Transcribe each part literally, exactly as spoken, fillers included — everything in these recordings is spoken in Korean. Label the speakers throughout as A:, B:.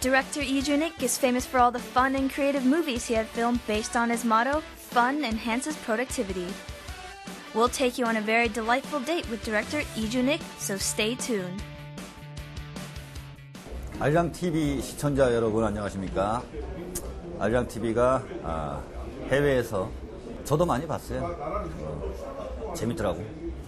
A: Director Lee Joo-nik is famous for all the fun and creative movies he had filmed based on his motto, "Fun enhances productivity." We'll take you on a very delightful date with director Lee Joo-nik, so stay tuned.
B: 알량티비 시청자 여러분 안녕하십니까? 알량티비가 아, 해외에서 저도 많이 봤어요. 어, 재밌더라고.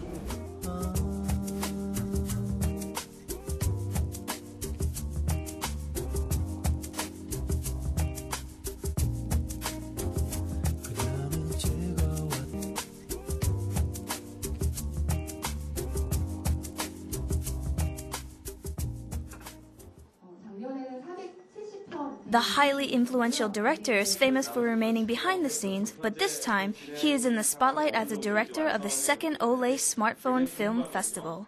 A: The highly influential director is famous for remaining behind the scenes, but this time he is in the spotlight as a director of the second Olay Smartphone Film Festival.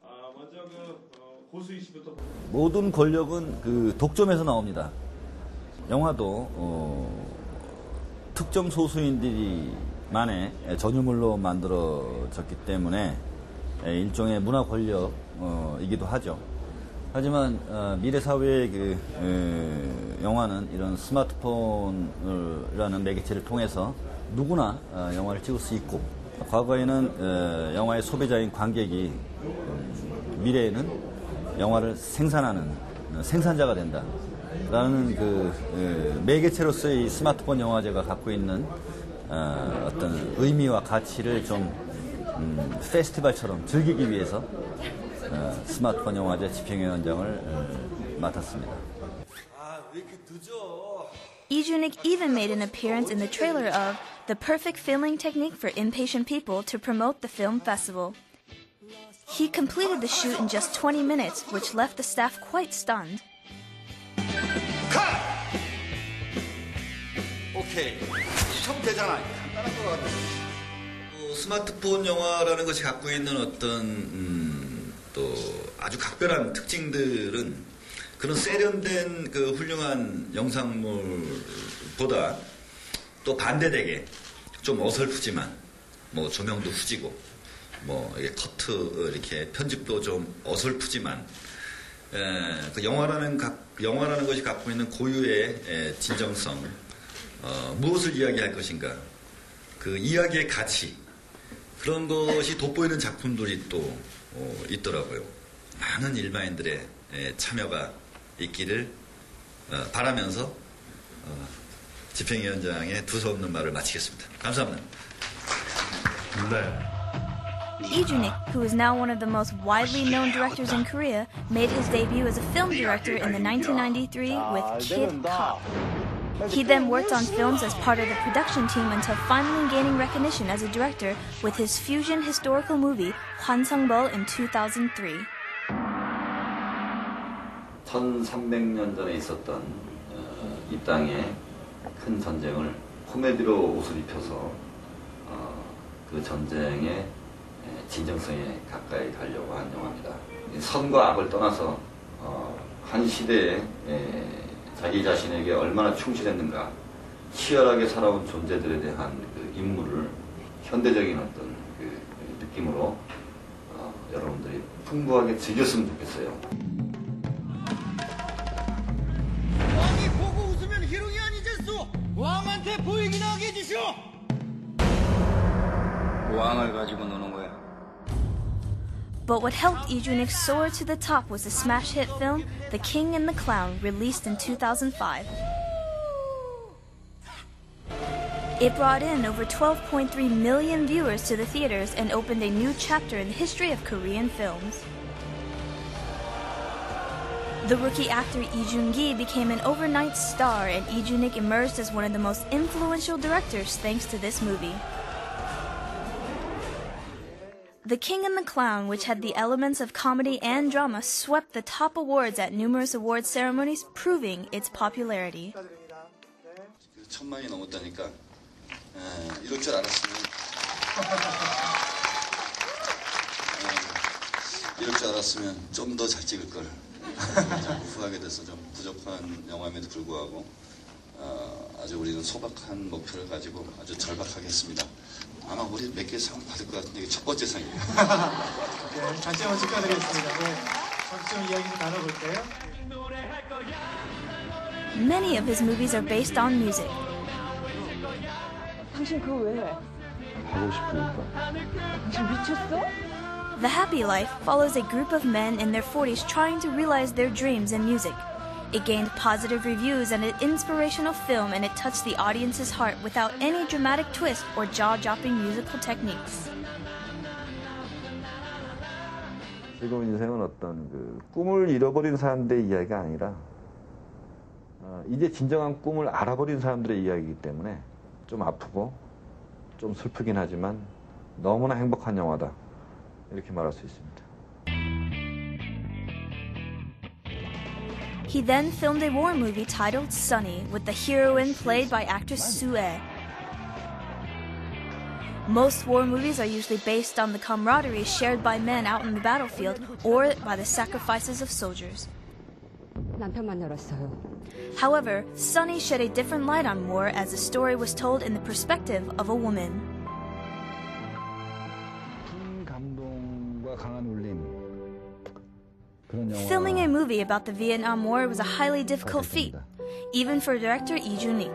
B: 모든 권력은 그 독점에서 나옵니다. 영화도 어, 특정 소수인들만의 전유물로 만들어졌기 때문에 일종의 문화 권력이기도 하죠. 하지만 어, 미래 사회의 그 에, 영화는 이런 스마트폰이라는 매개체를 통해서 누구나 어, 영화를 찍을 수 있고, 과거에는 어, 영화의 소비자인 관객이 어, 미래에는 영화를 생산하는 어, 생산자가 된다라는 그 에, 매개체로서의 스마트폰 영화제가 갖고 있는 어, 어떤 의미와 가치를 좀 음, 페스티벌처럼 즐기기 위해서 어, 스마트폰 영화제 집행위원장을 어, 맡았습니다.
A: 아, 왜 이렇게 늦어? Lee Joo-nik even made an appearance in the trailer of The Perfect Filming Technique for Impatient People to promote the film festival. He completed the shoot in just twenty minutes, which left the staff quite stunned.
B: 오케이. 참 되잖아. 간단한 거 같아. 어, 스마트폰 영화라는 것이 갖고 있는 어떤 음, 또 아주 각별한 특징들은 그런 세련된 그 훌륭한 영상물보다 또 반대되게 좀 어설프지만 뭐 조명도 후지고 뭐 이게 커트 이렇게 편집도 좀 어설프지만 에, 그 영화라는 각, 영화라는 것이 갖고 있는 고유의 에, 진정성, 어, 무엇을 이야기할 것인가, 그 이야기의 가치, 그런 것이 돋보이는 작품들이 또 어, 있더라고요. 많은 일반인들의 에, 참여가 있기를 어, 바라면서 어, 집행위원장의 두서없는 말을 마치겠습니다. 감사합니다.
C: 네.
A: Lee Joo-nik, who is now one of the most widely known directors in Korea, made his debut as a film director in the nineteen ninety-three with Kid Cop. He then worked on films as part of the production team until finally gaining recognition as a director with his fusion historical movie Hwanseongbeol in two thousand three.
B: 천삼백 년 전에 있었던 어, 이 땅의 큰 전쟁을 코미디로 옷을 입혀서 어, 그 전쟁의 진정성에 가까이 가려고 한 영화입니다. 선과 악을 떠나서 어, 한 시대에 에, 자기 자신에게 얼마나 충실했는가, 치열하게 살아온 존재들에 대한 그 인물을 현대적인 어떤 그 느낌으로 어, 여러분들이 풍부하게 즐겼으면 좋겠어요.
D: 왕이 보고 웃으면 희롱이 아니겠소. 왕한테 보이기나 하게 해주시오.
E: 왕을 가지고 노는 거야.
A: But what helped Lee Joo-nik soar to the top was the smash hit film The King and the Clown, released in two thousand five. It brought in over twelve point three million viewers to the theaters and opened a new chapter in the history of Korean films. The rookie actor Lee Joon-gi became an overnight star, and Lee Joo-nik emerged as one of the most influential directors thanks to this movie. The King and the Clown, which had the elements of comedy and drama, swept the top awards at numerous award ceremonies, proving its popularity.
B: 천만이 넘었다니까 에, 이럴 줄 알았으면 에, 이럴 줄 알았으면 좀 더 잘 찍을 걸. 자꾸 후하게 돼서 좀 부족한 영화임에도 불구하고 어, 아주 우리는 소박한 목표를 가지고 아주 절박하게 했습니다. 아마 우리 몇 개 상 받을 것 같은데 이게 첫 번째 상이에요.
F: 네, 다시 한번 축하드리겠습니다. 네, 박수 좀 이야기 좀 나눠볼게요.
A: Many of his movies are based on music.
G: 당신 그거 왜 해?
F: 하고 싶으니까.
G: 당신 미쳤어?
A: The Happy Life follows a group of men in their forties trying to realize their dreams in music. It gained positive reviews and an inspirational film, and it touched the audience's heart without any dramatic twist or jaw-dropping musical techniques.
F: 즐거운 인생은 어떤 그 꿈을 잃어버린 사람들의 이야기가 아니라 어, 이제 진정한 꿈을 알아버린 사람들의 이야기이기 때문에 좀 아프고 좀 슬프긴 하지만 너무나 행복한 영화다 이렇게 말할 수 있습니다.
A: He then filmed a war movie titled Sunny with the heroine played by actress Sue. Most war movies are usually based on the camaraderie shared by men out in the battlefield or by the sacrifices of soldiers.
G: 남편 만나러 왔어요.
A: However, Sunny shed a different light on war as the story was told in the perspective of a woman.
F: 큰 감동과 강한 울림. 그런 영화.
A: Filming a movie about the Vietnam War was a highly difficult feat, even for director Lee Jun-ik.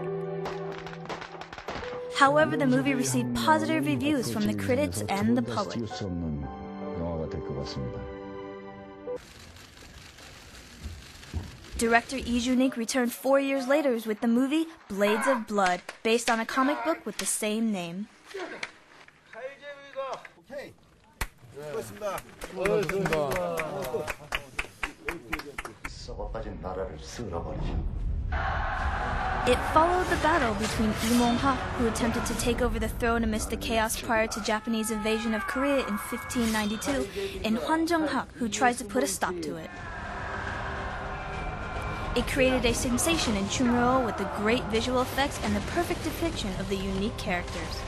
A: However, the movie received positive reviews from the critics and the public.
F: 영화가 될 것 같습니다.
A: Director Lee Jun-ik returned four years later with the movie Blades of Blood, based on a comic book with the same name.
H: 썩어빠진 나라를 쓸어버리죠.
A: It followed the battle between Lee Mong-hak, who attempted to take over the throne amidst the chaos prior to Japanese invasion of Korea in fifteen ninety-two, and Hwang Jung-hak, who tries to put a stop to it. It created a sensation in Chumreo with the great visual effects and the perfect depiction of the unique characters.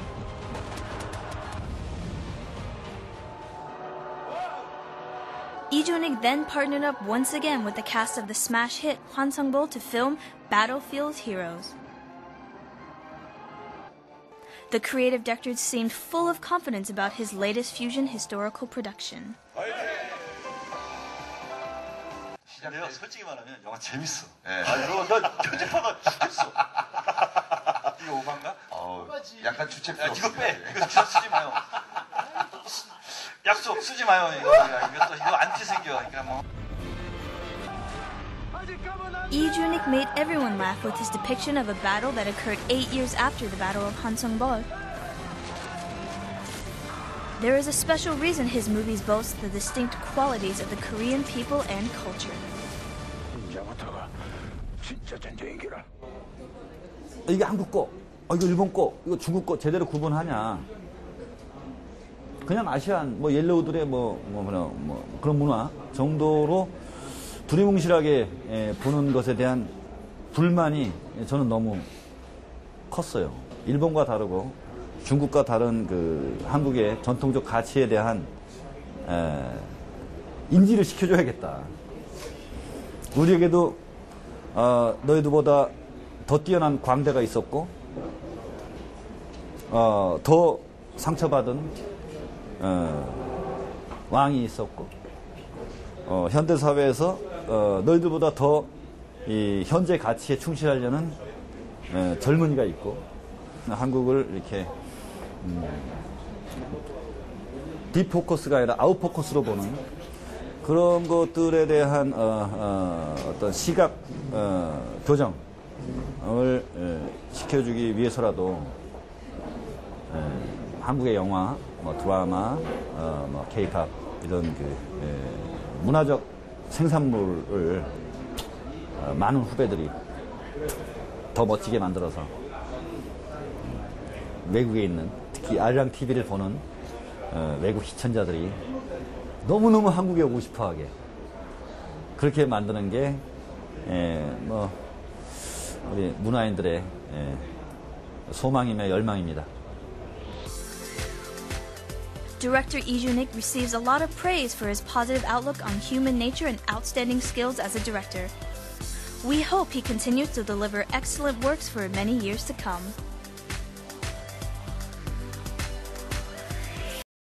A: Lee Jun-ik then partnered up once again with the cast of the smash hit Hwan Sung-bo to film Battlefield Heroes. The creative director seemed full of confidence about his latest fusion historical production.
B: 내가 솔직히 말하면 영화 재밌어. 네. 아, 이거 나 편집하다 죽겠어. 이거 오반가? 어, 약간 주책. 야, 이거 빼. 이거 진짜 쓰지 마요. 약속 쓰지 마요. 이거 이거 또 이거 안티 생겨. 그러니까 뭐.
A: Lee Jun-ik made everyone laugh with his depiction of a battle that occurred eight years after the Battle of Hwang-sung-bo. There is a special reason his movies boast the distinct qualities of the Korean people and culture.
I: 이게 한국 거, 어, 이거 일본 거, 이거 중국 거 제대로 구분하냐? 그냥 아시안, 뭐 옐로우들의 뭐, 뭐, 뭐, 뭐 그런 문화 정도로 두리뭉실하게 예, 보는 것에 대한 불만이 저는 너무 컸어요. 일본과 다르고 중국과 다른 그 한국의 전통적 가치에 대한 에, 인지를 시켜줘야겠다. 우리에게도 어, 너희들보다 더 뛰어난 광대가 있었고 어, 더 상처받은 어, 왕이 있었고 어, 현대 사회에서 어, 너희들보다 더 이 현재 가치에 충실하려는 에, 젊은이가 있고 한국을 이렇게 음, 딥포커스가 아니라 아웃포커스로 보는 그런 것들에 대한 어, 어, 어떤 시각 어, 교정을 에, 시켜주기 위해서라도 에, 한국의 영화, 뭐 드라마, 어, 뭐 K-팝 이런 그 에, 문화적 생산물을 어, 많은 후배들이 더 멋지게 만들어서 외국에 있는 특히 아리랑 티비를 보는 어, 외국 시청자들이 너무너무 한국에 오고 싶어하게 그렇게 만드는 게 에, 뭐 우리 문화인들의 에, 소망이며 열망입니다.
A: Director Lee Jun-ik receives a lot of praise for his positive outlook on human nature and outstanding skills as a director. We hope he continues to deliver excellent works for many years to come.